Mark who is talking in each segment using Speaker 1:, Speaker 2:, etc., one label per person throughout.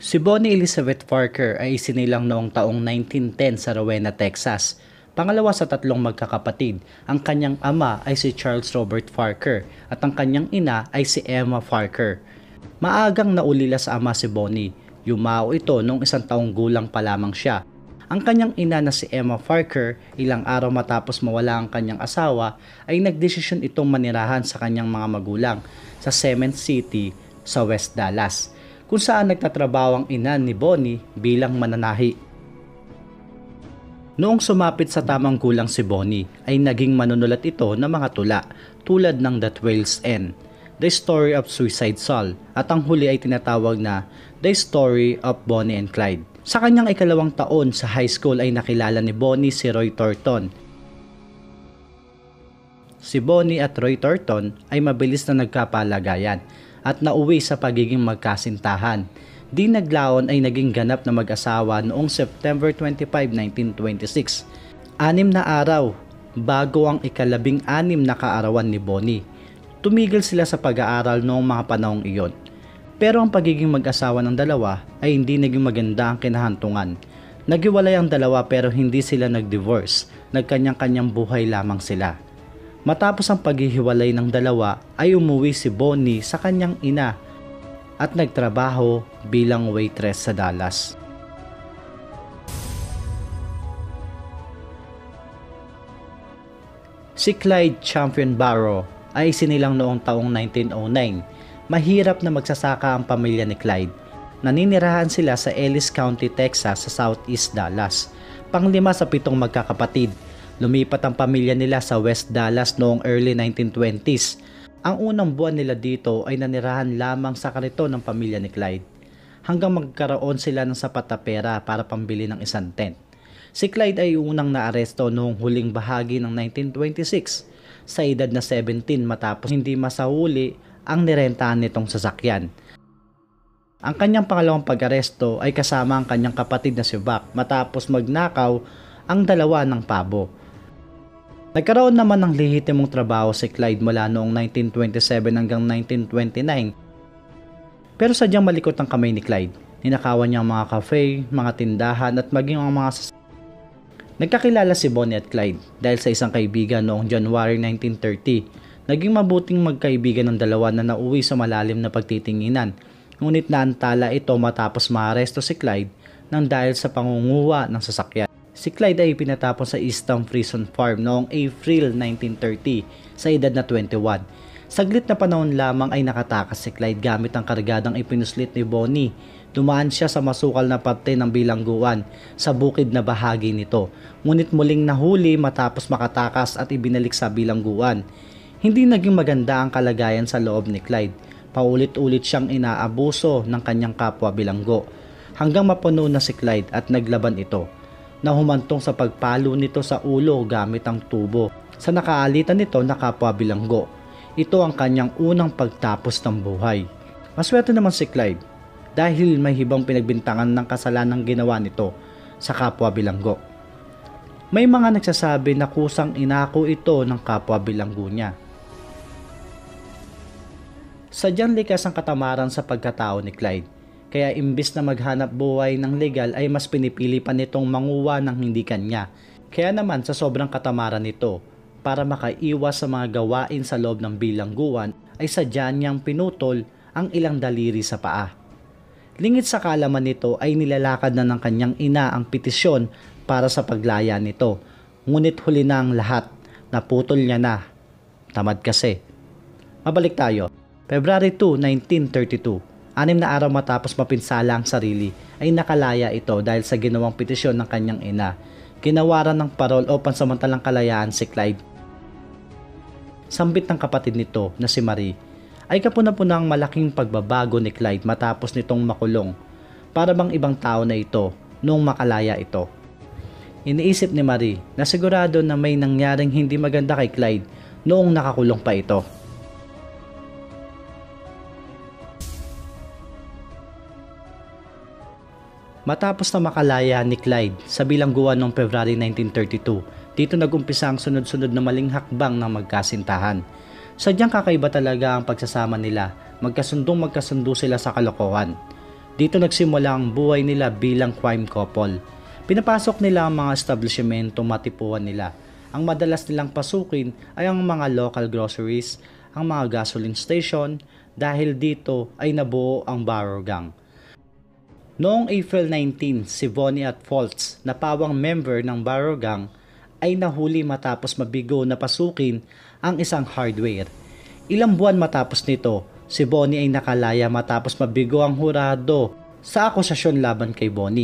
Speaker 1: Si Bonnie Elizabeth Parker ay isinilang noong taong 1910 sa Rowena, Texas. Pangalawa sa tatlong magkakapatid, ang kanyang ama ay si Charles Robert Parker at ang kanyang ina ay si Emma Parker. Maagang naulila sa ama si Bonnie. Yumao ito noong 1 taong gulang pa lamang siya. Ang kanyang ina na si Emma Parker, ilang araw matapos mawala ang kanyang asawa, ay nagdesisyon itong manirahan sa kanyang mga magulang sa Cement City sa West Dallas, kung saan nagtatrabaho ang ina ni Bonnie bilang mananahi. Noong sumapit sa tamang gulang si Bonnie, ay naging manunulat ito ng mga tula tulad ng That Whale's End, The Story of Suicide Soul, at ang huli ay tinatawag na The Story of Bonnie and Clyde. Sa kanyang ikalawang taon sa high school ay nakilala ni Bonnie si Roy Thornton. Si Bonnie at Roy Thornton ay mabilis na nagkapalagayan at nauwi sa pagiging magkasintahan. Di naglaon ay naging ganap na mag-asawa noong September 25, 1926. 6 na araw bago ang ika-16 na kaarawan ni Bonnie. Tumigil sila sa pag-aaral noong mga panahong iyon. Pero ang pagiging mag-asawa ng dalawa ay hindi naging maganda ang kinahantungan. Naghiwalay ang dalawa pero hindi sila nag-divorce. Nagkanyang-kanyang buhay lamang sila. Matapos ang paghihiwalay ng dalawa ay umuwi si Bonnie sa kanyang ina at nagtrabaho bilang waitress sa Dallas. Si Clyde Champion Barrow ay isinilang noong taong 1909. Mahirap na magsasaka ang pamilya ni Clyde. Naninirahan sila sa Ellis County, Texas sa Southeast Dallas. Panglima sa 7 magkakapatid. Lumipat ang pamilya nila sa West Dallas noong early 1920s. Ang unang buwan nila dito ay nanirahan lamang sa kariton ng pamilya ni Clyde, hanggang magkaroon sila ng sapat na pera para pambili ng isang tent. Si Clyde ay unang naaresto noong huling bahagi ng 1926 sa edad na 17 matapos hindi masahuli ang nirentahan nitong sasakyan. Ang kanyang pangalawang pag-aresto ay kasama ang kanyang kapatid na si Buck matapos magnakaw ang dalawa ng pabo. Nagkaroon naman ng lehitimong trabaho si Clyde mula noong 1927 hanggang 1929. Pero sadyang malikot ang kamay ni Clyde. Ninakawan niya ang mga cafe, mga tindahan at maging ang mga Nagkakilala si Bonnie at Clyde dahil sa isang kaibigan noong January 1930. Naging mabuting magkaibigan ng dalawa na nauwi sa malalim na pagtitinginan. Ngunit naantala ito matapos maaresto si Clyde nang dahil sa pangunguha ng sasakyan. Si Clyde ay pinatapon sa Eastham Prison Farm noong April 1930 sa edad na 21. Saglit na panahon lamang ay nakatakas si Clyde gamit ang kargadang ipinuslit ni Bonnie. Dumaan siya sa masukal na parte ng bilangguan sa bukid na bahagi nito. Ngunit muling nahuli matapos makatakas at ibinalik sa bilangguan. Hindi naging maganda ang kalagayan sa loob ni Clyde. Paulit-ulit siyang inaabuso ng kanyang kapwa bilanggo hanggang mapuno na si Clyde at naglaban ito, na humantong sa pagpalo nito sa ulo gamit ang tubo sa nakaalitan nito na kapwa bilanggo. Ito ang kanyang unang pagtapos ng buhay. Maswerte naman si Clyde dahil may hibang pinagbintangan ng kasalanang ginawa nito sa kapwa bilanggo. May mga nagsasabi na kusang inako ito ng kapwa bilanggo niya. Sadyang likas ang katamaran sa pagkatao ni Clyde, kaya imbis na maghanap buhay ng legal ay mas pinipili pa nitong manguwa ng hindi kanya. Kaya naman sa sobrang katamaran nito, para makaiwas sa mga gawain sa loob ng bilangguan ay sadya niyang pinutol ang ilang daliri sa paa. Lingid sa kaalaman nito ay nilalakad na ng kanyang ina ang petisyon para sa paglaya nito. Ngunit huli na ang lahat, naputol niya na. Tamad kasi. Mabalik tayo. February 2, 1932, 6 na araw matapos mapinsala ang sarili, ay nakalaya ito dahil sa ginawang petisyon ng kanyang ina. Ginawaran ng parol o pansamantalang kalayaan si Clyde. Sambit ng kapatid nito na si Marie ay kapuna-puna ang malaking pagbabago ni Clyde matapos nitong makulong. Para bang ibang tao na ito noong makalaya ito. Iniisip ni Marie na sigurado na may nangyaring hindi maganda kay Clyde noong nakakulong pa ito. Matapos na makalaya ni Clyde sa bilangguan noong February 1932, dito nag-umpisa ang sunod-sunod na maling hakbang ng magkasintahan. Sadyang kakaiba talaga ang pagsasama nila, magkasundo sila sa kalokohan. Dito nagsimula ang buhay nila bilang crime couple. Pinapasok nila ang mga establishmentong matipuan nila. Ang madalas nilang pasukin ay ang mga local groceries, ang mga gasoline station, dahil dito ay nabuo ang Barrow Gang. Noong April 19, si Bonnie at Fultz na pawang member ng Barrow Gang ay nahuli matapos mabigo na pasukin ang isang hardware. Ilang buwan matapos nito, si Bonnie ay nakalaya matapos mabigo ang hurado sa akusasyon laban kay Bonnie.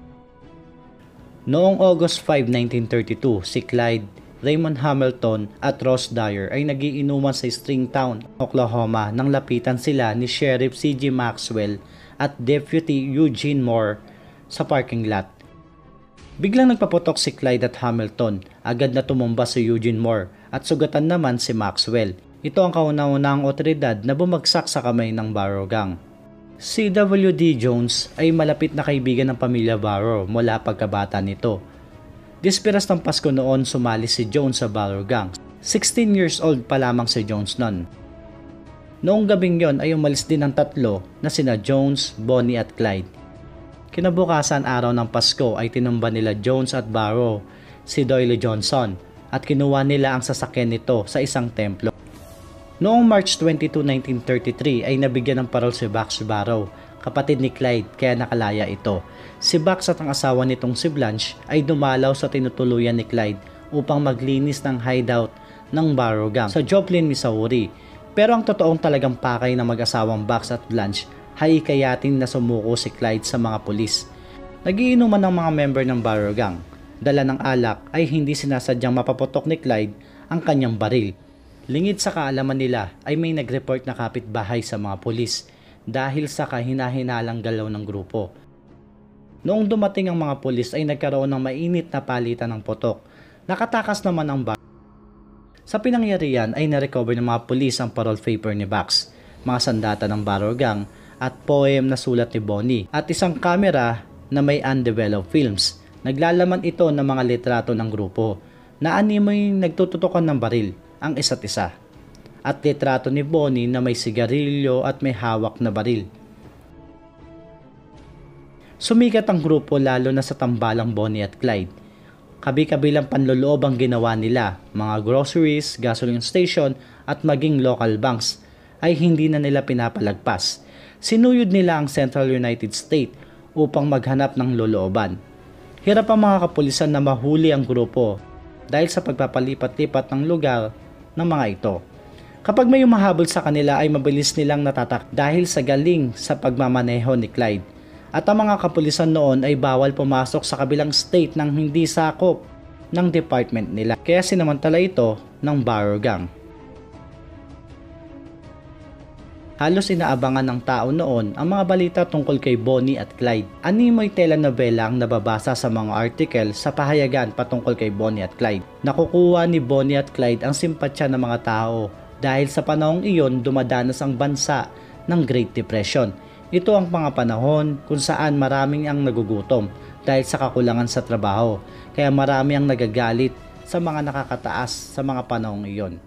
Speaker 1: Noong August 5, 1932, si Clyde, Raymond Hamilton at Ross Dyer ay nagiinuman sa Stringtown, Oklahoma nang lapitan sila ni Sheriff C.G. Maxwell at Deputy Eugene Moore sa parking lot. Biglang nagpaputok si Clyde at Hamilton, agad na tumumba si Eugene Moore at sugatan naman si Maxwell. Ito ang kauna-unahang otoridad na bumagsak sa kamay ng Barrow Gang. Si W.D. Jones ay malapit na kaibigan ng pamilya Barrow mula pagkabata nito. Dispiras ng Pasko noon sumali si Jones sa Barrow Gang. 16 years old pa lamang si Jones noon. Noong gabing yon ay umalis din ang tatlo na sina Jones, Bonnie at Clyde. Kinabukasan araw ng Pasko ay tinumba nila Jones at Barrow si Doyle Johnson at kinuha nila ang sasakyan nito sa isang templo. Noong March 22, 1933 ay nabigyan ng parol si Bax Barrow, kapatid ni Clyde, kaya nakalaya ito. Si Bax at ang asawa nitong si Blanche ay dumalaw sa tinutuluyan ni Clyde upang maglinis ng hideout ng Barrow Gang sa Joplin, Missouri. Pero ang totoong talagang pakay ng mag-asawang Bax at Blanche ay ikayatin na sumuko si Clyde sa mga pulis. Nagiinuman ng mga member ng Barrow Gang. Dala ng alak ay hindi sinasadyang mapaputok ni Clyde ang kanyang baril. Lingid sa kaalaman nila ay may nag-report na kapitbahay sa mga pulis dahil sa kahina-hinalang galaw ng grupo. Noong dumating ang mga pulis ay nagkaroon ng mainit na palitan ng putok. Nakatakas naman ang Bax. Sa pinangyarihan ay narecover ng mga pulis ang parole paper ni Bax, mga sandata ng Barrow Gang at poem na sulat ni Bonnie at isang kamera na may undeveloped films. Naglalaman ito ng mga litrato ng grupo na animoy nagtututukan ng baril ang isa't isa at litrato ni Bonnie na may sigarilyo at may hawak na baril. Sumikat ang grupo lalo na sa tambalang Bonnie at Clyde. Kabi-kabilang panloloob ang ginawa nila, mga groceries, gasoline station at maging local banks ay hindi na nila pinapalagpas. Sinuyod nila ang Central United States upang maghanap ng lolooban. Hirap ang mga kapulisan na mahuli ang grupo dahil sa pagpapalipat-lipat ng lugar ng mga ito. Kapag may umahabol sa kanila ay mabilis nilang natatak dahil sa galing sa pagmamaneho ni Clyde. At ang mga kapulisan noon ay bawal pumasok sa kabilang state nang hindi sakop ng department nila. Kaya sinamantala ito ng Barrow Gang. Halos inaabangan ng tao noon ang mga balita tungkol kay Bonnie at Clyde. Animoy telenovela ang nababasa sa mga article sa pahayagan patungkol kay Bonnie at Clyde. Nakukuha ni Bonnie at Clyde ang simpatsya ng mga tao dahil sa panahong iyon dumadanas ang bansa ng Great Depression. Ito ang mga panahon kung saan maraming ang nagugutom dahil sa kakulangan sa trabaho, kaya marami ang nagagalit sa mga nakakataas sa mga panahong iyon.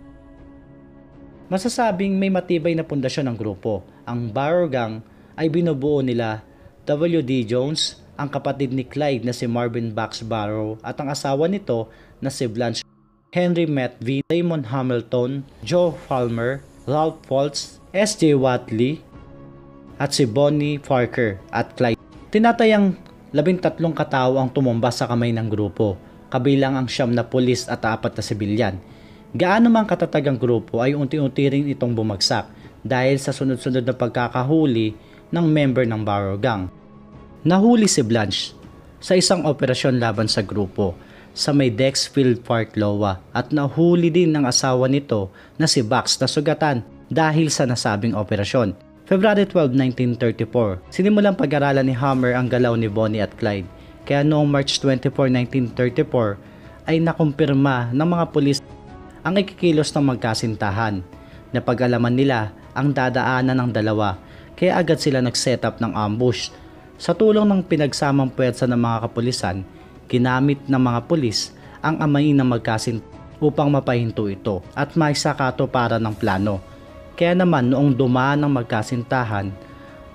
Speaker 1: Masasabing may matibay na pundasyon ng grupo. Ang Barrow Gang ay binubuo nila W.D. Jones, ang kapatid ni Clyde na si Marvin Bax Barrow at ang asawa nito na si Blanche, Henry Metv, Raymond Hamilton, Joe Palmer, Ralph Fultz, S.J. Watley, at si Bonnie Parker at Clyde. Tinatayang 13 katao ang tumumba sa kamay ng grupo, kabilang ang 9 na pulis at 4 na sibilyan. Gaano man katatag ang grupo ay unti-unti rin itong bumagsak dahil sa sunod-sunod na pagkakahuli ng member ng Barrow Gang. Nahuli si Blanche sa isang operasyon laban sa grupo sa may Dexfield Park, Iowa at nahuli din ng asawa nito na si Bax na sugatan dahil sa nasabing operasyon. February 12, 1934, sinimulang pag-aralan ni Hammer ang galaw ni Bonnie at Clyde. Kaya noong March 24, 1934 ay nakumpirma ng mga pulis ang ikikilos ng magkasintahan. Napag-alaman nila ang dadaanan ng dalawa kaya agad sila nag-set up ng ambush. Sa tulong ng pinagsamang puwersa ng mga kapulisan, ginamit ng mga pulis ang amain ng magkasintahan upang mapahinto ito at maisakato para ng plano. Kaya naman noong dumaan ng magkasintahan,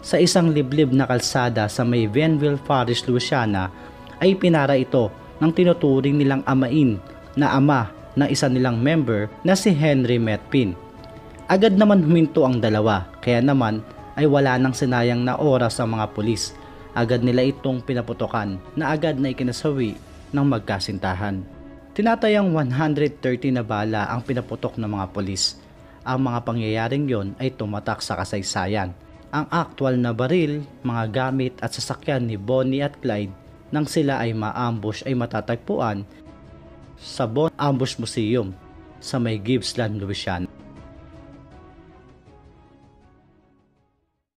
Speaker 1: sa isang liblib na kalsada sa may Venville Parish, Louisiana ay pinara ito ng tinuturing nilang amain na ama ng isa nilang member na si Henry Metpin. Agad naman huminto ang dalawa, kaya naman ay wala nang sinayang na oras ang mga pulis. Agad nila itong pinaputokan na agad na ikinasawi ng magkasintahan. Tinatayang 130 na bala ang pinaputok ng mga pulis. Ang mga pangyayaring yon ay tumatak sa kasaysayan. Ang aktwal na baril, mga gamit at sasakyan ni Bonnie at Clyde nang sila ay ma-ambush ay matatagpuan sa Bon Ambush Museum sa may Gippsland, Louisiana.